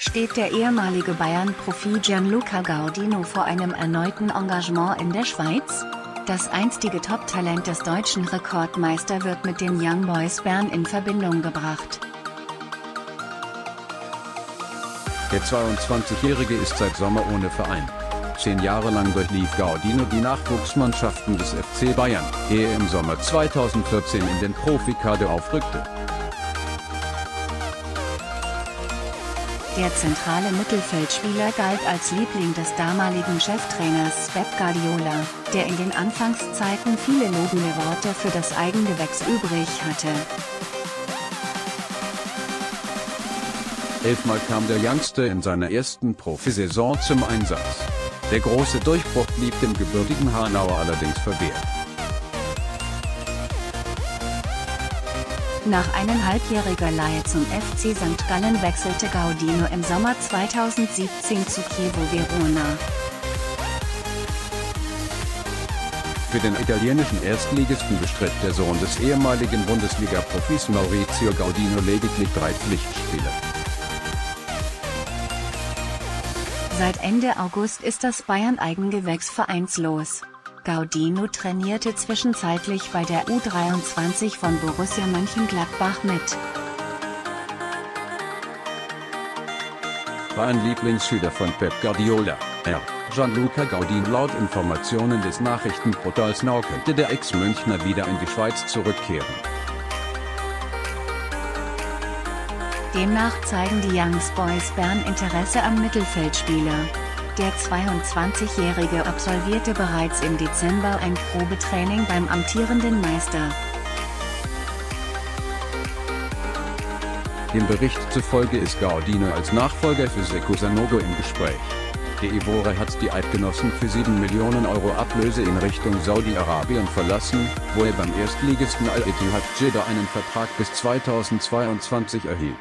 steht der ehemalige Bayern-Profi Gianluca Gaudino vor einem erneuten Engagement in der Schweiz? Das einstige Top-Talent des deutschen Rekordmeister wird mit den Young Boys Bern in Verbindung gebracht. Der 22-Jährige ist seit Sommer ohne Verein. 10 Jahre lang durchlief Gaudino die Nachwuchsmannschaften des FC Bayern, ehe er im Sommer 2014 in den Profikader aufrückte. Der zentrale Mittelfeldspieler galt als Liebling des damaligen Cheftrainers Pep Guardiola, der in den Anfangszeiten viele lobende Worte für das Eigengewächs übrig hatte. 11-mal kam der Youngster in seiner ersten Profisaison zum Einsatz. Der große Durchbruch blieb dem gebürtigen Hanauer allerdings verwehrt. Nach eineinhalbjähriger Leihe zum FC St. Gallen wechselte Gaudino im Sommer 2017 zu Chievo Verona. Für den italienischen Erstligisten bestritt der Sohn des ehemaligen Bundesliga-Profis Maurizio Gaudino lediglich 3 Pflichtspiele. Seit Ende August ist das Bayern-Eigengewächs vereinslos. Gaudino trainierte zwischenzeitlich bei der U23 von Borussia Mönchengladbach mit. Bayern-Lieblingsschüler von Pep Guardiola, Gianluca Gaudino. Laut Informationen des Nachrichtenportals Now könnte der Ex-Münchner wieder in die Schweiz zurückkehren. Demnach zeigen die Young Boys Bern Interesse am Mittelfeldspieler. Der 22-Jährige absolvierte bereits im Dezember ein Probetraining beim amtierenden Meister. Dem Bericht zufolge ist Gaudino als Nachfolger für Seko Sanogo im Gespräch. Der Ivore hat die Eidgenossen für 7 Millionen Euro Ablöse in Richtung Saudi-Arabien verlassen, wo er beim Erstligisten Al-Ittihad Jeddah einen Vertrag bis 2022 erhielt.